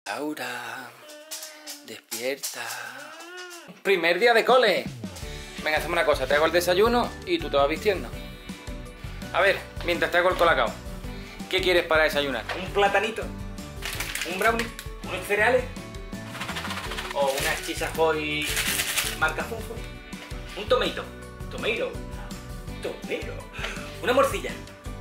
Laura, despierta. Primer día de cole. Venga, hacemos una cosa, te hago el desayuno y tú te vas vistiendo. A ver, mientras te hago el colacao, ¿qué quieres para desayunar? ¿Un platanito? ¿Un brownie? ¿Unos cereales? ¿O unas chisas hoy marca Funfo? ¿Un tomato? ¿Tomato? ¿Tomato? ¿Una morcilla?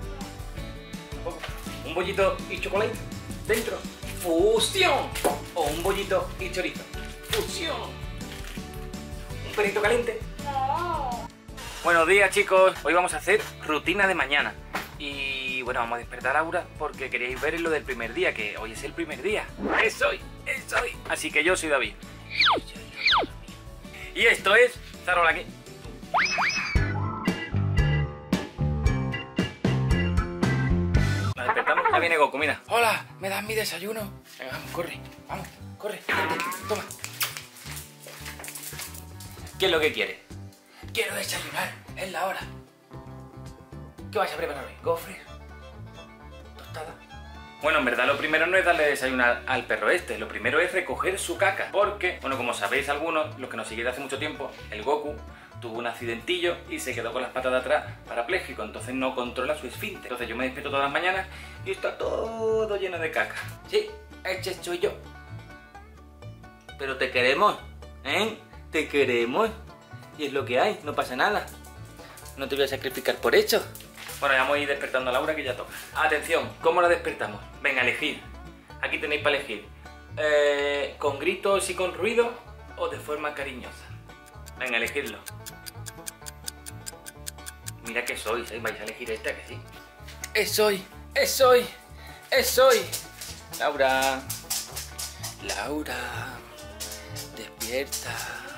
¿Un bollito y chocolate dentro? ¡Fusión! ¿O un bollito y chorizo? ¡Fusión! ¿Un perrito caliente? No. Buenos días, chicos. Hoy vamos a hacer rutina de mañana. Y bueno, vamos a despertar a Laura porque queríais ver lo del primer día, que hoy es el primer día. ¡Es hoy! ¡Es hoy! Así que yo soy David. Y esto es Zarola aquí. Nos despertamos, ya viene Goku, mira. Hola, ¿me das mi desayuno? Venga, vamos, corre, vamos, corre. Toma. ¿Qué es lo que quieres? Quiero desayunar, es la hora. ¿Qué vais a preparar hoy? ¿Gofres? ¿Tostada? Bueno, en verdad lo primero no es darle desayunar al perro este, lo primero es recoger su caca. Porque, bueno, como sabéis algunos, los que nos siguen hace mucho tiempo, el Goku tuvo un accidentillo y se quedó con las patas de atrás parapléjico, entonces no controla su esfínter. Entonces yo me despierto todas las mañanas y está todo lleno de caca. Sí, ese soy yo. Pero te queremos, ¿eh? Te queremos. Y es lo que hay, no pasa nada. No te voy a sacrificar por eso. Bueno, ya vamos a ir despertando a Laura, que ya toca. Atención, ¿cómo la despertamos? Venga, elegid. Aquí tenéis para elegir. ¿Con gritos y con ruido o de forma cariñosa? Venga, elegidlo. Mira que sois, ¿eh? Vais a elegir esta, que sí. Es hoy, es hoy, es hoy. Laura, Laura, despierta.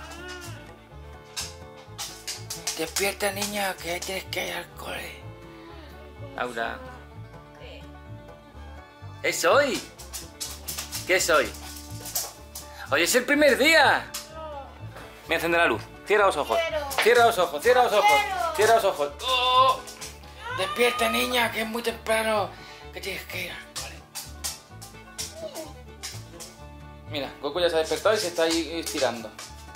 Despierta, niña, que tienes que ir al cole. Laura. ¿Qué? ¿Es hoy? ¿Qué es hoy? ¡Hoy es el primer día! No. Me encende la luz. Cierra los ojos. Quiero. Cierra los ojos, cierra los ojos. Quiero. Cierra los ojos. ¡Oh! Despierta, niña, que es muy temprano. Que tienes que ir al cole. Mira, Goku ya se ha despertado y se está ahí estirando.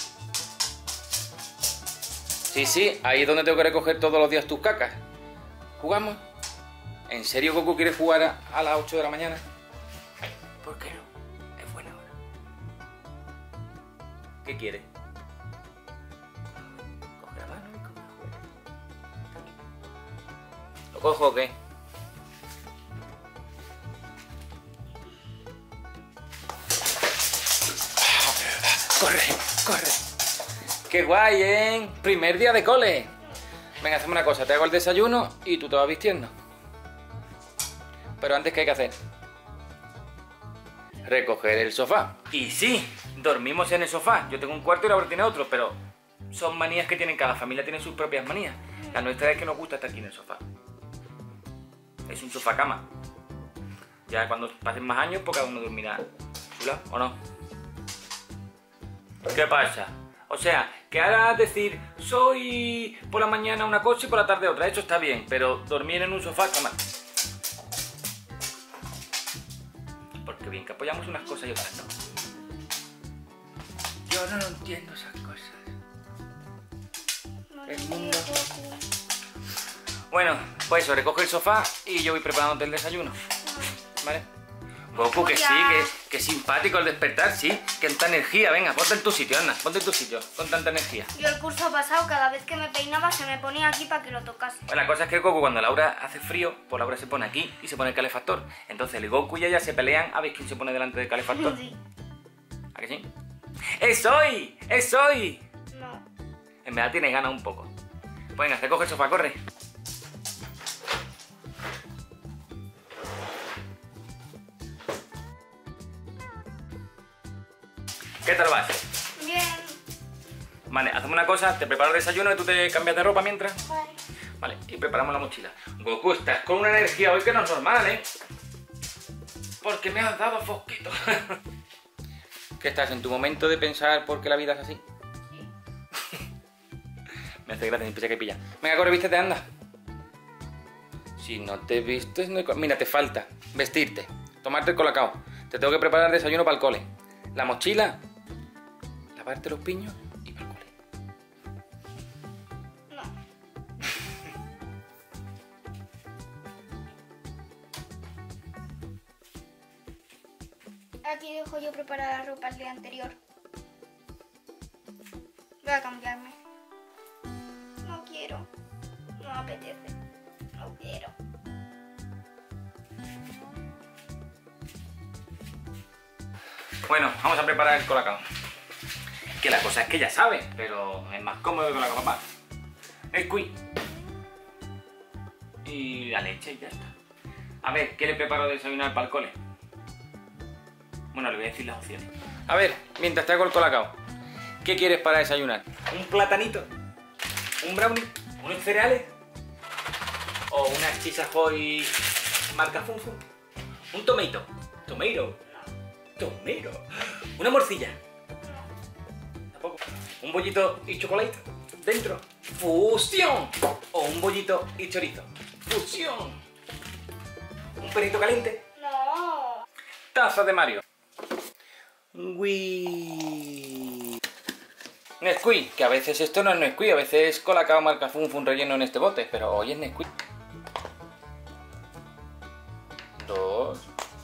Sí, sí, ahí es donde tengo que recoger todos los días tus cacas. ¿Jugamos? ¿En serio Goku quiere jugar a las 8 de la mañana? ¿Por qué no? Es buena hora. ¿Qué quiere? Coge la mano y coge el juego. ¿Lo cojo o qué? ¡Corre! ¡Corre! ¡Qué guay, eh! Primer día de cole. Venga, hacemos una cosa. Te hago el desayuno y tú te vas vistiendo. Pero antes, ¿qué hay que hacer? Recoger el sofá. Y sí, dormimos en el sofá. Yo tengo un cuarto y Laura tiene otro, pero son manías que tienen, cada familia tiene sus propias manías. La nuestra es que nos gusta estar aquí en el sofá. Es un sofá cama. Ya cuando pasen más años, pues cada uno dormirá su lado, ¿o no? ¿Qué pasa? O sea, que ahora decir, soy por la mañana una cosa y por la tarde otra, eso está bien, pero dormir en un sofá, cama. Porque bien que apoyamos unas cosas y otras no. Yo no entiendo esas cosas. El mundo. Bueno, pues eso, recoge el sofá y yo voy preparándote el desayuno. ¿Vale? Goku, que sí, que simpático el despertar, sí, que tanta energía. Venga, ponte en tu sitio, anda, ponte en tu sitio, con tanta energía. Yo el curso pasado, cada vez que me peinaba, se me ponía aquí para que lo tocase. Bueno, la cosa es que Goku, cuando Laura hace frío, pues Laura se pone aquí y se pone el calefactor. Entonces el Goku y ella se pelean a ver quién se pone delante del calefactor. Sí. ¿A que sí? ¡Es hoy! ¡Es hoy! No. En verdad tienes ganas un poco. Pues venga, te coge el sofá, corre. ¿Qué tal vas? Bien. Vale, hacemos una cosa, te preparo el desayuno y tú te cambias de ropa mientras. Vale. Vale, y preparamos la mochila. Goku, estás con una energía hoy que no es normal, ¿eh? Porque me has dado fosquito. ¿Qué estás en tu momento de pensar por qué la vida es así? Sí. Me hace gracia, ni pensé que pilla. Venga, corre, vístete, anda. Si no te vistes, no hay... Mira, te falta vestirte, tomarte el colacao, te tengo que preparar desayuno para el cole. La mochila, lavarte los piños y para el cole. No. Aquí dejo yo preparar la ropa el día anterior. Voy a cambiarme. No quiero. No me apetece. No quiero. Bueno, vamos a preparar el colacao. Que la cosa es que ya sabe, pero es más cómodo que la papá. Nesquik. Y la leche y ya está. A ver, ¿qué le preparo de desayunar para el cole? Bueno, le voy a decir las opciones. A ver, mientras te hago el colacao, ¿qué quieres para desayunar? ¿Un platanito? ¿Un brownie? ¿Unos cereales? ¿O unas chisas hoy marca Fun Fun? ¿Un tomato? ¿Tomato? Tomero. ¿Una morcilla? Tampoco. ¿Un bollito y chocolate? ¿Dentro? ¡Fusión! ¿O un bollito y chorizo? ¡Fusión! ¿Un perrito caliente? No. Taza de Mario. Wii. Nesquik, que a veces esto no es Nesquik, a veces es colacao marca Fun Fun relleno en este bote, pero hoy es Nesquik. 2,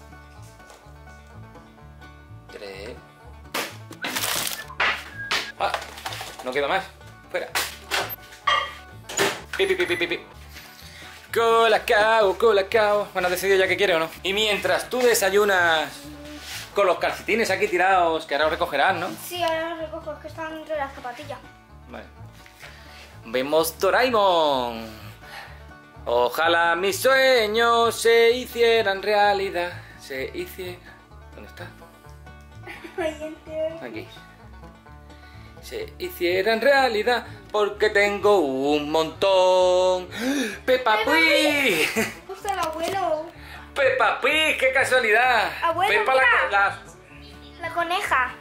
3. ¡Ah! No queda más. Fuera. Pipi, pipi, pipi. Colacao, colacao. Bueno, ¿has decidido ya qué quiere o no? Y mientras tú desayunas con los calcetines aquí tirados, que ahora los recogerás, ¿no? Sí, ahora los recojo, es que están entre las zapatillas. Vale. Vemos Doraemon. Ojalá mis sueños se hicieran realidad. Se hicieran... ¿Dónde está? Aquí. Se hicieran realidad porque tengo un montón. ¡Peppa Pig! ¡Justo el abuelo! ¡Peppa Pig! ¡Qué casualidad! Abuelo, Peppa mira. La coneja.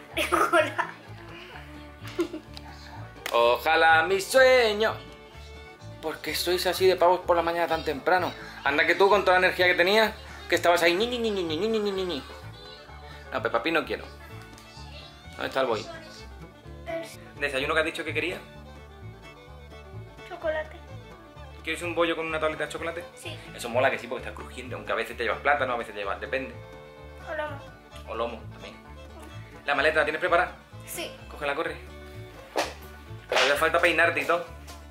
Ojalá mi sueño. ¿Por qué sois así de pavos por la mañana tan temprano? Anda que tú con toda la energía que tenías, que estabas ahí ni. No, Peppa Pig no quiero. ¿Dónde está el boy? ¿Desayuno que has dicho que quería? Chocolate. ¿Quieres un bollo con una tableta de chocolate? Sí. Eso mola que sí, porque está crujiente, aunque a veces te llevas plátano, a veces te llevas... depende. O lomo. O lomo también. ¿La maleta la tienes preparada? Sí. Cógela, corre. Todavía falta peinarte y todo.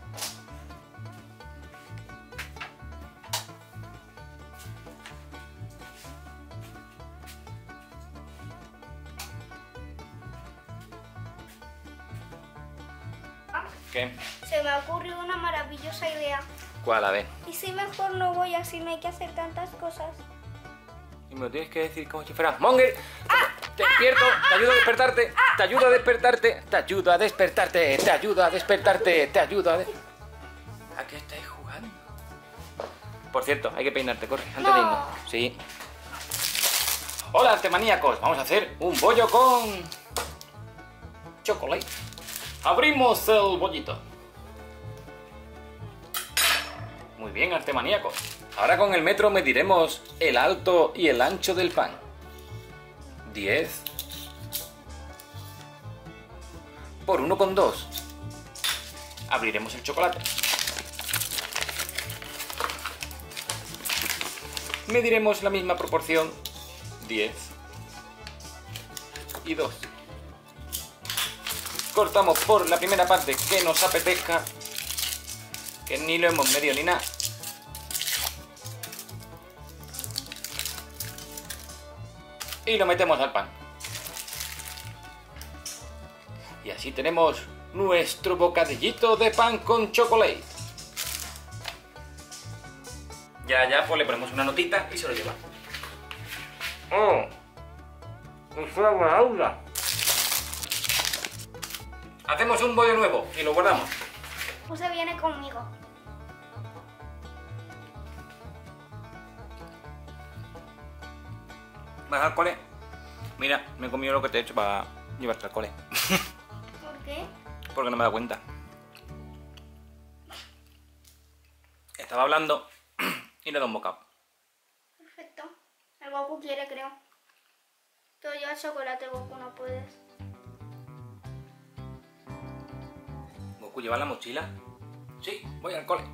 ¿Qué? Se me ha ocurrido una maravillosa idea. ¿Cuál? A ver. ¿Y si mejor no voy así? No hay que hacer tantas cosas. Y me lo tienes que decir como si fueras Monger. Te despierto, te ayudo a despertarte, te ayudo a despertarte, te ayudo a despertarte, te ayudo a despertarte, te ayudo a... ¿A qué estáis jugando? Por cierto, hay que peinarte, corre, antes de irnos. Sí. Hola, artemaníacos, vamos a hacer un bollo con... chocolate. Abrimos el bollito. Muy bien, artemaníacos. Ahora con el metro mediremos el alto y el ancho del pan. 10 por 1,2. Abriremos el chocolate. Mediremos la misma proporción. 10 y 2. Cortamos por la primera parte que nos apetezca, que ni lo hemos medido ni nada. Y lo metemos al pan. Y así tenemos nuestro bocadillito de pan con chocolate. Ya, pues le ponemos una notita y se lo lleva. ¡Oh! ¡Es una buena onda! Hacemos un bollo nuevo y lo guardamos. José viene conmigo. ¿Vas al cole? Mira, me he comido lo que te he hecho para llevarte al cole. ¿Por qué? Porque no me da cuenta. Estaba hablando y le he dado un bocado. Perfecto. El guapo quiere, creo. Pero yo el chocolate, Goku, no puedes. ¿Goku lleva la mochila? Sí, voy al cole.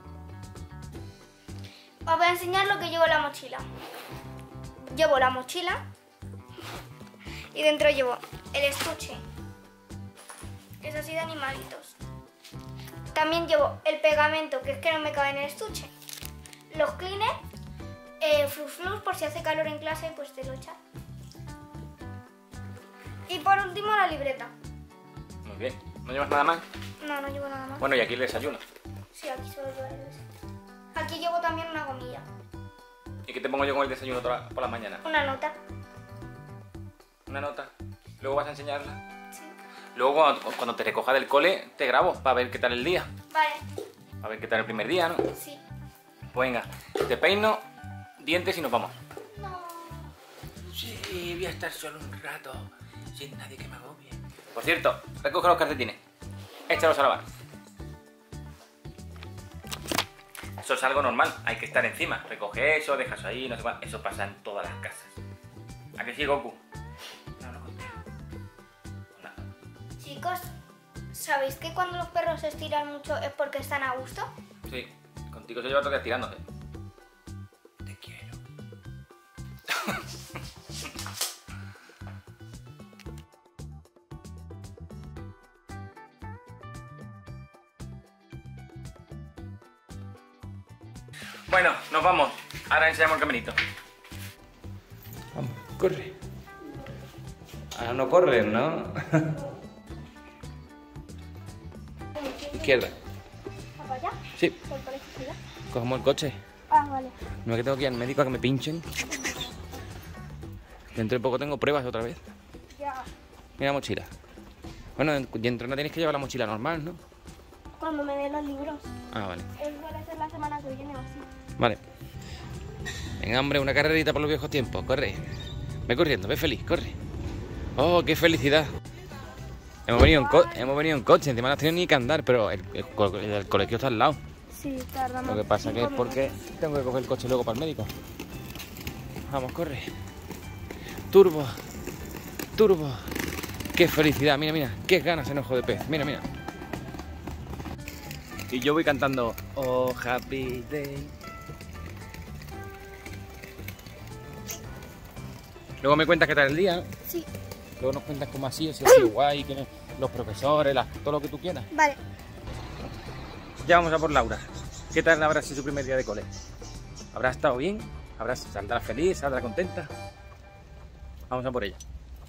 Os voy a enseñar lo que llevo en la mochila. Llevo la mochila y dentro llevo el estuche, que es así de animalitos. También llevo el pegamento, que es que no me cabe en el estuche. Los cleaners, flus por si hace calor en clase, pues te lo echas. Y por último la libreta. Muy bien. ¿No llevas nada más? No, no llevo nada más. Bueno, y aquí el desayuno. Sí, aquí solo llevo el desayuno. Aquí llevo también una gomilla. ¿Y qué te pongo yo con el desayuno por las mañanas? Una nota. Una nota. ¿Luego vas a enseñarla? Sí. Luego cuando te recoja del cole te grabo para ver qué tal el día. Vale. A ver qué tal el primer día, ¿no? Sí. Pues venga, te peino, dientes y nos vamos. No. Sí, voy a estar solo un rato, sin nadie que me agobie. Por cierto, recoge los calcetines. Échalos a lavar. Eso es algo normal, hay que estar encima. Recoge eso, dejas ahí, no sé cuál. Eso pasa en todas las casas. ¿A que sí, Goku? No contigo. Nada. Chicos, ¿sabéis que cuando los perros se estiran mucho es porque están a gusto? Sí, contigo se lleva todo el día tirándote. Te quiero. Bueno, nos vamos. Ahora enseñamos el caminito. Vamos, corre. Ahora no corres, ¿no? Izquierda. ¿Para allá? Sí. ¿Por la izquierda? Cogemos el coche. Ah, vale. No es que tengo que ir al médico a que me pinchen. Dentro de poco tengo pruebas otra vez. Ya. Mira la mochila. Bueno, dentro no tienes que llevar la mochila normal, ¿no? Cuando me den los libros. Ah, vale. Suele ser la semana que viene o así. Vale. Venga, hombre, una carrerita por los viejos tiempos. Corre. Ve corriendo, ve feliz, corre. Oh, qué felicidad. Hemos venido en coche, encima no has tenido ni que andar, pero el colegio está al lado. Sí, tardamos. Lo que pasa que es 5 porque tengo que coger el coche luego para el médico. Vamos, corre. Turbo. Turbo. Qué felicidad, mira, mira. Qué ganas en ojo de pez. Mira, mira. Y yo voy cantando Oh, happy day. Luego me cuentas qué tal el día, ¿no? Sí. Luego nos cuentas cómo ha sido, si ha sido guay, los profesores, todo lo que tú quieras. Vale. Ya vamos a por Laura. ¿Qué tal habrá sido su primer día de cole? ¿Habrá estado bien? ¿Saldrá feliz? ¿Saldrá contenta? Vamos a por ella.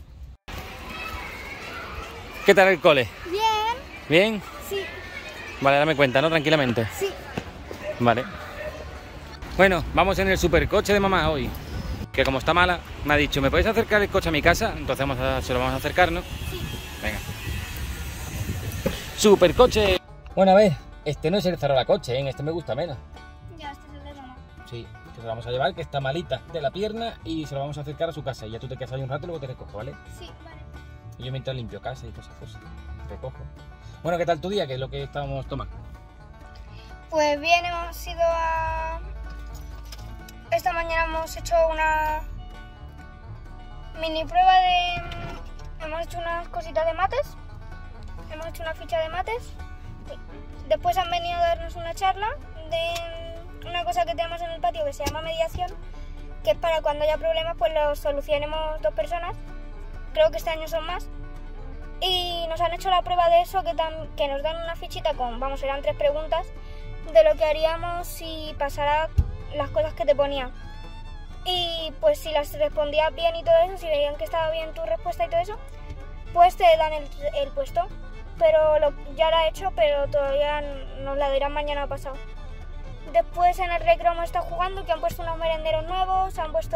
¿Qué tal el cole? Bien. ¿Bien? Sí. Vale, ahora me cuenta, ¿no? Tranquilamente. Sí. Vale. Bueno, vamos en el supercoche de mamá hoy. Que como está mala, me ha dicho, ¿me podéis acercar el coche a mi casa? Entonces se lo vamos a acercar, ¿no? Sí. Venga. ¡Supercoche! Bueno, a ver, este no es el Zarolacoche, ¿eh? Este me gusta menos. Ya, este es el de mamá. Sí, que se lo vamos a llevar, que está malita de la pierna y se lo vamos a acercar a su casa. Y ya tú te quedas ahí un rato y luego te recojo, ¿vale? Sí, vale. Y yo mientras limpio casa y cosas. Recojo. Bueno, ¿qué tal tu día? ¿Qué es lo que estábamos tomando? Pues bien, hemos ido a... Esta mañana hemos hecho una mini prueba de... Hemos hecho unas cositas de mates. Hemos hecho una ficha de mates. Después han venido a darnos una charla de una cosa que tenemos en el patio que se llama mediación, que es para cuando haya problemas pues los solucionemos dos personas. Creo que este año son más. Y nos han hecho la prueba de eso, que nos dan una fichita con, vamos, eran 3 preguntas de lo que haríamos si pasara las cosas que te ponían. Y pues si las respondías bien y todo eso, si veían que estaba bien tu respuesta y todo eso, pues te dan el puesto. Pero ya la he hecho, pero todavía nos la dirán mañana pasado. Después en el recreo hemos estado jugando, que han puesto unos merenderos nuevos, han puesto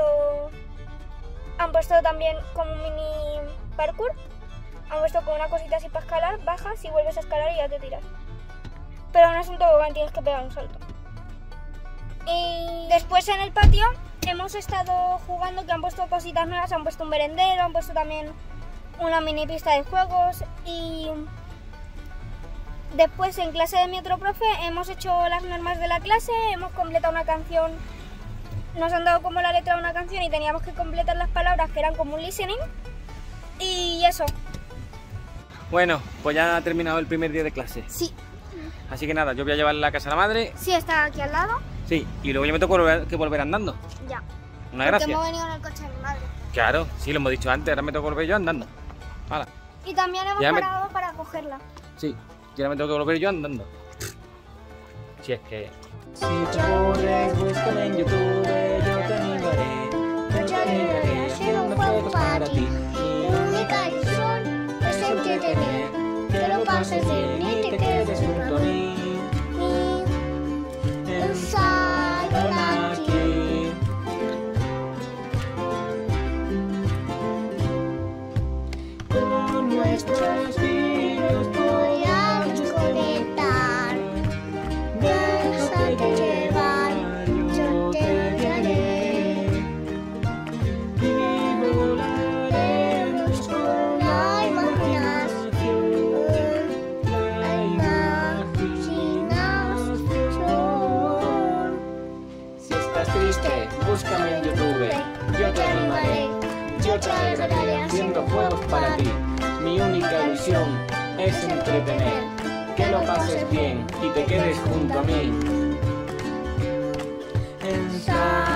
también como un mini parkour. Han puesto con una cosita así para escalar, bajas y vuelves a escalar y ya te tiras. Pero no es un tobogán, tienes que pegar un salto. Y después en el patio hemos estado jugando, que han puesto cositas nuevas, han puesto un merendero, han puesto también una mini pista de juegos. Y después en clase de mi otro profe hemos hecho las normas de la clase, hemos completado una canción nos han dado como la letra de una canción y teníamos que completar las palabras que eran como un listening. Y eso. Bueno, pues ya ha terminado el primer día de clase. Sí. Así que nada, yo voy a llevarla a casa de la madre. Sí, está aquí al lado. Sí, y luego yo me tengo que volver andando. Ya. Una Porque gracia. hemos venido en el coche de mi madre. Claro, sí, lo hemos dicho antes, ahora me tengo que volver yo andando. Hala. Y también hemos Ya parado para cogerla. Sí, y ahora me tengo que volver yo andando. Si es que... Si te aburres, búscame en YouTube, yo te animaré. Yo te animaré haciendo juegos para ti. Mi única ilusión es entretener. Que lo pases bien y te quedes junto a mí. En Silent aquí. Con nuestros vídeos voy a desconectar. Déjate llevar, yo te guiaré. Y volaremos con la imaginación. La imaginación. Si estás triste, búscame en YouTube. Yo te animaré, yo te alegraré haciendo juegos para ti. Mi única ilusión es entretener. Que lo pases bien y te quedes junto a mí.